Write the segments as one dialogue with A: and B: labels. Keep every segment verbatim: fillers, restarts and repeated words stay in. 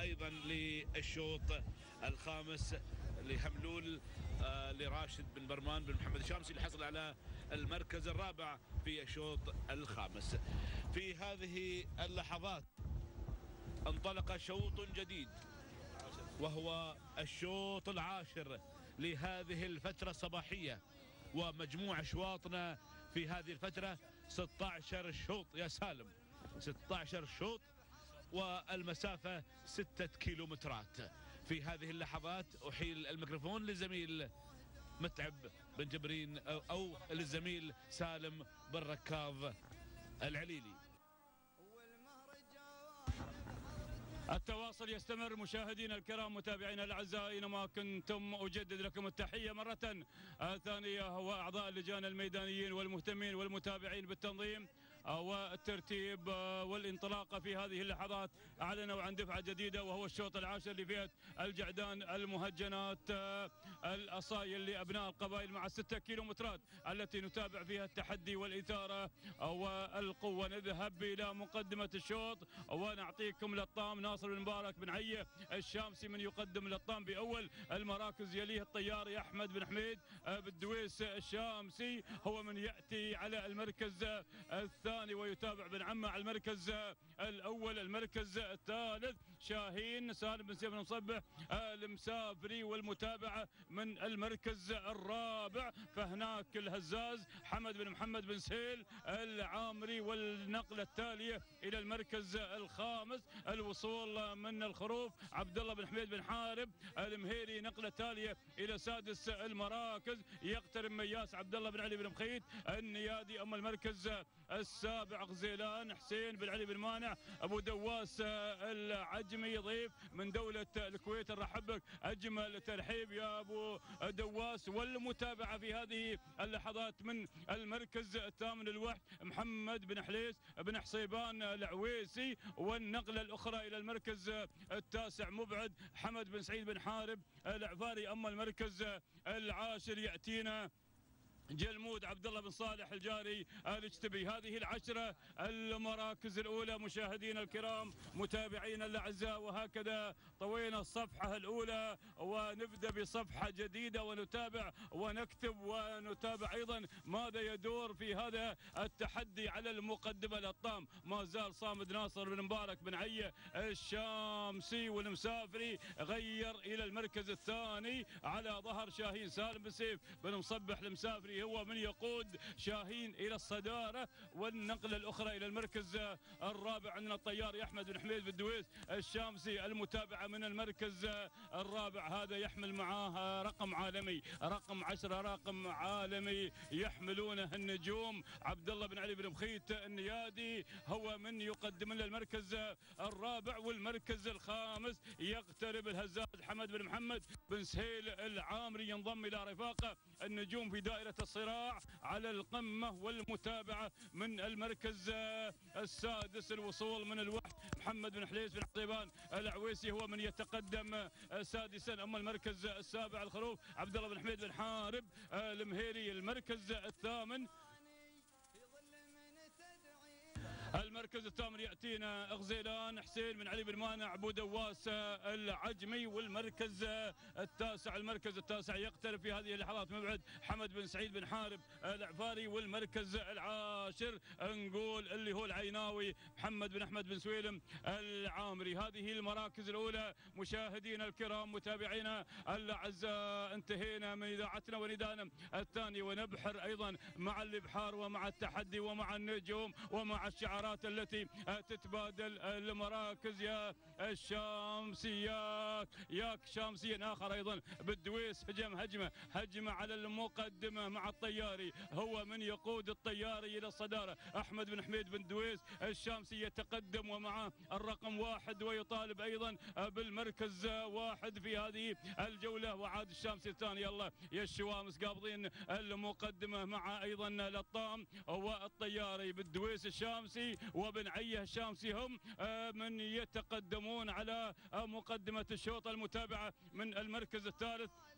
A: أيضا للشوط الخامس لهملول آه لراشد بن برمان بن محمد الشامسي اللي حصل على المركز الرابع في الشوط الخامس. في هذه اللحظات انطلق شوط جديد وهو الشوط العاشر لهذه الفترة الصباحية، ومجموع أشواطنا في هذه الفترة ستة عشر شوط يا سالم، ستة عشر شوط والمسافة ستة كيلومترات. في هذه اللحظات أحيل الميكروفون لزميل متعب بن جبرين أو للزميل سالم بن ركاض العليلي.
B: التواصل يستمر مشاهدينا الكرام متابعينا الاعزاء اينما كنتم، اجدد لكم التحيه مره ثانيه، واعضاء اللجان الميدانيين والمهتمين والمتابعين بالتنظيم والترتيب والانطلاقه في هذه اللحظات. اعلنوا عن دفعه جديده وهو الشوط العاشر لفئه الجعدان المهجنات الاصايل لابناء القبائل مع الستة كيلومترات التي نتابع فيها التحدي والاثاره والقوه. نذهب الى مقدمه الشوط ونعطيكم للطام ناصر بن مبارك بن عيه الشامسي من يقدم للطام باول المراكز، يليه الطياري احمد بن حميد بالدويس الشامسي هو من ياتي على المركز الثاني، ويتابع بن عمه على المركز الاول. المركز الثالث شاهين سالم بن سيف بن مصبح المسافري، والمتابعه من المركز الرابع فهناك الهزاز حمد بن محمد بن سهيل العامري. والنقله التاليه الى المركز الخامس الوصول من الخروف عبد الله بن حميد بن حارب المهيري. نقله تاليه الى سادس المراكز يقترب مياس عبد الله بن علي بن مخيت النيادي. اما المركز السابع غزيلان حسين بن علي بن مانع ابو دواس العجمي ضيف من دوله الكويت. نرحب بك اجمل ترحيب يا ابو دواس. والمتابعه في هذه اللحظات من المركز الثامن الوحد محمد بن حليس بن حصيبان العويسي. والنقله الاخرى الى المركز التاسع مبعد حمد بن سعيد بن حارب العفاري. اما المركز العاشر ياتينا جلمود عبد الله بن صالح الجاري الاجتبي. هذه العشره المراكز الاولى مشاهدينا الكرام متابعينا الاعزاء، وهكذا طوينا الصفحه الاولى ونبدا بصفحه جديده ونتابع ونكتب ونتابع ايضا ماذا يدور في هذا التحدي على المقدمه للطام. ما زال صامد ناصر بن مبارك بن عيه الشامسي والمسافري غير الى المركز الثاني على ظهر شاهين سالم بن سيف بن مصبح المسافري هو من يقود شاهين الى الصداره. والنقله الاخرى الى المركز الرابع عندنا الطيار احمد بن حميد بن دويس الشامسي. المتابعه من المركز الرابع هذا يحمل معاه رقم عالمي رقم عشرة رقم عالمي يحملونه النجوم عبد الله بن علي بن مخيت النيادي هو من يقدم لنا المركز الرابع. والمركز الخامس يقترب الهزاز حمد بن محمد بن سهيل العامري ينضم الى رفاقه النجوم في دائره الصراع على القمه. والمتابعه من المركز السادس الوصول من الوحد محمد بن حليس بن حصيبان العويسي هو من يتقدم سادسا. اما المركز السابع الخروف عبد الله بن حميد بن حارب المهيري. المركز الثامن المركز الثامن ياتينا غزيلان حسين بن علي بن مانع ابو دواس العجمي. والمركز التاسع المركز التاسع يقترب في هذه اللحظات مبعد حمد بن سعيد بن حارب العفاري. والمركز العاشر نقول اللي هو العيناوي محمد بن احمد بن سويلم العامري. هذه المراكز الاولى مشاهدينا الكرام متابعينا الاعزاء. انتهينا من اذاعتنا وندانا الثاني ونبحر ايضا مع الابحار ومع التحدي ومع النجوم ومع الشعارات التي تتبادل المراكز. يا الشامسي ياك ياك شامسي اخر ايضا بالدويس هجم هجمه هجمه على المقدمه مع الطياري هو من يقود الطياري الى الصداره احمد بن حميد بن دويس الشامسي يتقدم ومعه الرقم واحد ويطالب ايضا بالمركز واحد في هذه الجوله. وعاد الشامسي الثاني يلا يا الشوامس قابضين المقدمه مع ايضا لطام والطياري بالدويس الشامسي وبن عيه الشامسي هم من يتقدمون على مقدمه الشوط. المتابعه من المركز الثالث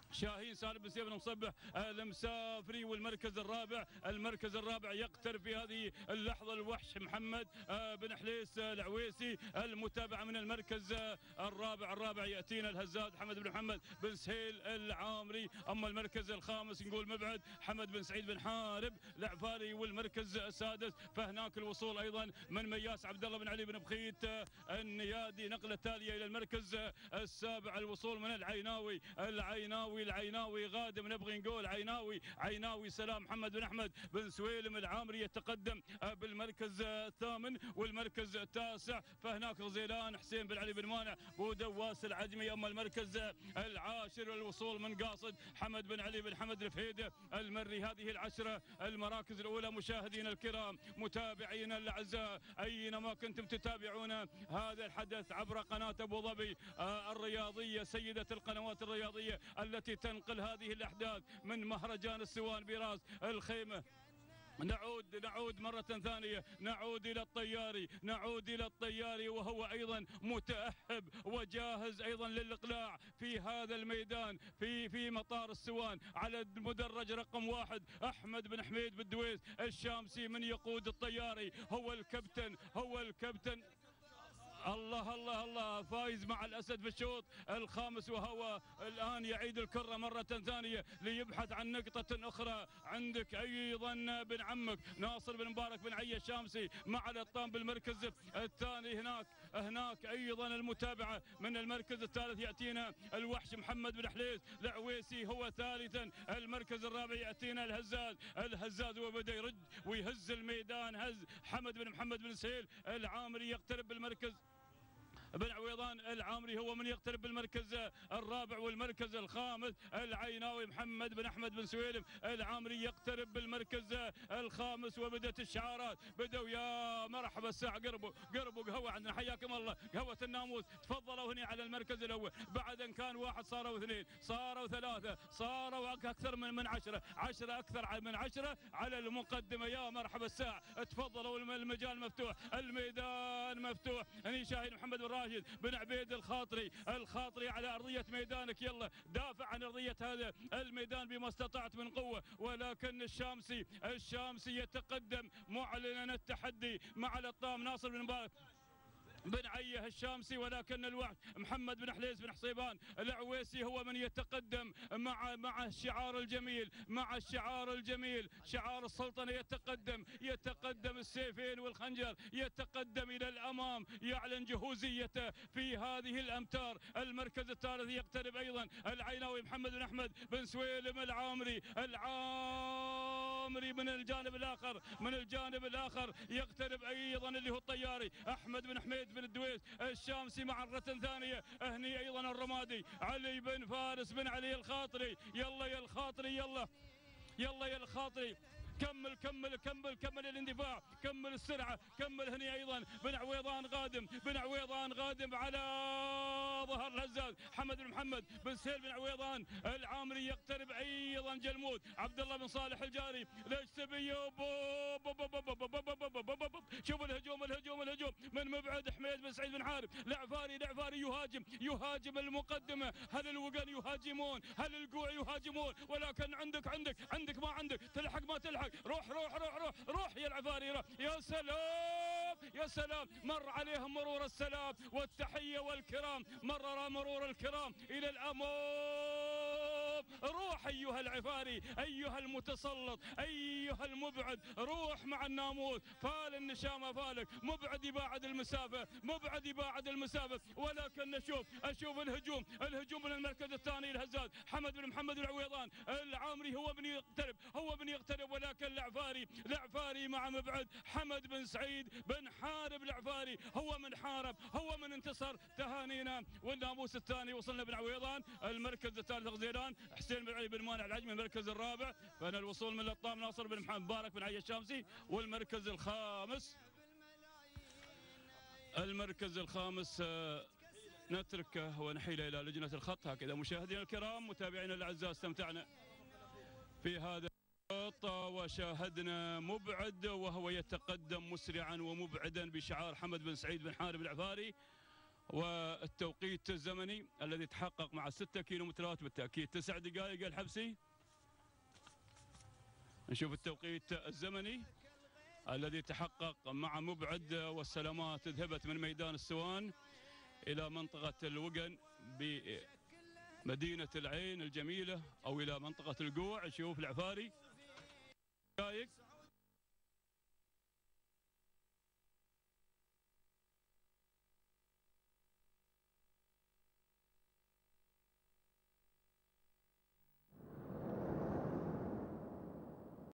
B: شاهين سالم بن سيف بن مصبح المسافري. والمركز الرابع المركز الرابع يقترب في هذه اللحظه الوحش محمد بن حليس العويسي المتابع من المركز الرابع. الرابع ياتينا الهزاز حمد بن محمد بن سهيل العامري. اما المركز الخامس نقول مبعد حمد بن سعيد بن حارب العفاري. والمركز السادس فهناك الوصول ايضا من مياس عبد الله بن علي بن بخيت النيادي. نقله تاليه الى المركز السابع الوصول من العيناوي العيناوي العيناوي غادم. نبغي نقول عيناوي عيناوي سلام محمد بن احمد بن سويلم العامري يتقدم بالمركز الثامن. والمركز التاسع فهناك غزيلان حسين بن علي بن مانع بودواس العجمي. اما المركز العاشر الوصول من قاصد حمد بن علي بن حمد الفهيده المري. هذه العشره المراكز الاولى مشاهدينا الكرام متابعينا الاعزاء اينما كنتم تتابعون هذا الحدث عبر قناه ابو ظبي الرياضيه سيده القنوات الرياضيه التي تنقل هذه الاحداث من مهرجان السوان براس الخيمه. نعود نعود مرة ثانية نعود إلى الطياري نعود إلى الطياري وهو أيضا متأهب وجاهز أيضا للإقلاع في هذا الميدان في في مطار السوان على المدرج رقم واحد. أحمد بن حميد بالدويس الشامسي من يقود الطياري هو الكابتن هو الكابتن الله الله الله فايز مع الأسد في الشوط الخامس. وهو الآن يعيد الكرة مرة ثانية ليبحث عن نقطة أخرى. عندك أيضا بن عمك ناصر بن مبارك بن عيا الشامسي مع الأطام بالمركز الثاني. هناك هناك أيضا المتابعة من المركز الثالث يأتينا الوحش محمد بن حليس العويسي هو ثالثا. المركز الرابع يأتينا الهزاز الهزاز وبدأ يرد ويهز الميدان. هز حمد بن محمد بن سهيل العامري يقترب بالمركز بن عويضان العامري هو من يقترب بالمركز الرابع. والمركز الخامس العيناوي محمد بن احمد بن سويلم العامري يقترب بالمركز الخامس. وبدت الشعارات بدوا يا مرحبا الساعه قربوا قربوا قهوه عندنا حياكم الله قهوه الناموس تفضلوا هنا على المركز الاول. بعد ان كان واحد صاروا اثنين صاروا ثلاثه صاروا اكثر من من عشره عشره اكثر من عشره على المقدمه. يا مرحبا الساعه تفضلوا المجال مفتوح الميدان مفتوح. هني شاهين محمد بن راشد بن عبيد الخاطري الخاطري على ارضيه ميدانك. يلا دافع عن ارضيه هذا الميدان بما استطعت من قوه. ولكن الشامسي الشامسي يتقدم معلنا التحدي مع الأطام ناصر بن مبارك بن عيه الشامسي. ولكن الوحش محمد بن حليس بن حصيبان العويسي هو من يتقدم مع مع الشعار الجميل مع الشعار الجميل شعار السلطنه. يتقدم يتقدم السيفين والخنجر يتقدم الى الامام يعلن جهوزيته في هذه الامتار. المركز الثالث يقترب ايضا العيناوي محمد بن احمد بن سويلم العامري العامري من الجانب الاخر من الجانب الاخر يقترب ايضا اللي هو الطياري احمد بن حميد بن الدويس الشامسي معرة ثانية. هني ايضا الرمادي علي بن فارس بن علي الخاطري. يلا يا الخاطري يلا يلا يا الخاطري كمل كمل كمل كمل الاندفاع كمل السرعه كمل. هني ايضا بن عويضان غادم بن عويضان غادم على ظهر الهزاز حمد بن محمد بن سهيل بن عويضان العامري يقترب ايضا جلمود عبد الله بن صالح الجاري ليش تبي. شوف الهجوم الهجوم الهجوم من مبعد حميد بن سعيد بن حارب العفاري العفاري يهاجم يهاجم المقدمه. هل الوقن يهاجمون هل القوع يهاجمون. ولكن عندك عندك عندك ما عندك تلحق ما تلحق. روح روح روح روح روح يا العفاري روح. يا سلام يا سلام مر عليهم مرور السلام والتحيه والكرام. مرر مرور الكرام الى الامام. روح ايها العفاري ايها المتسلط ايها المبعد روح مع الناموس. فال النشامه فالك مبعد يباعد المسافه مبعد يباعد المسافه. ولكن نشوف اشوف الهجوم الهجوم من المركز الثاني الهزاز حمد بن محمد العويضان العامري هو من يقترب هو من يقترب. ولكن العفاري العفاري مع مبعد حمد بن سعيد بن حارب العفاري هو من حارب هو من انتصر. تهانينا. والناموس الثاني وصلنا بن عويضان. المركز الثالث غزيلان حسين بن علي بن مانع العجمي. المركز الرابع فانا الوصول من الأطام ناصر بن محمد مبارك بن عيا الشامسي. والمركز الخامس المركز الخامس نتركه ونحيل الى لجنه الخط. هكذا مشاهدينا الكرام متابعينا الاعزاء استمتعنا في هذا الشوط وشاهدنا مبعد وهو يتقدم مسرعا ومبعدا بشعار حمد بن سعيد بن حارب العفاري. والتوقيت الزمني الذي تحقق مع ستة كيلومترات بالتأكيد تسع دقائق الحبسي. نشوف التوقيت الزمني الذي تحقق مع مبعد، والسلامات ذهبت من ميدان السوان إلى منطقة الوقن بمدينة العين الجميلة أو إلى منطقة القوع. نشوف العفاري دقائق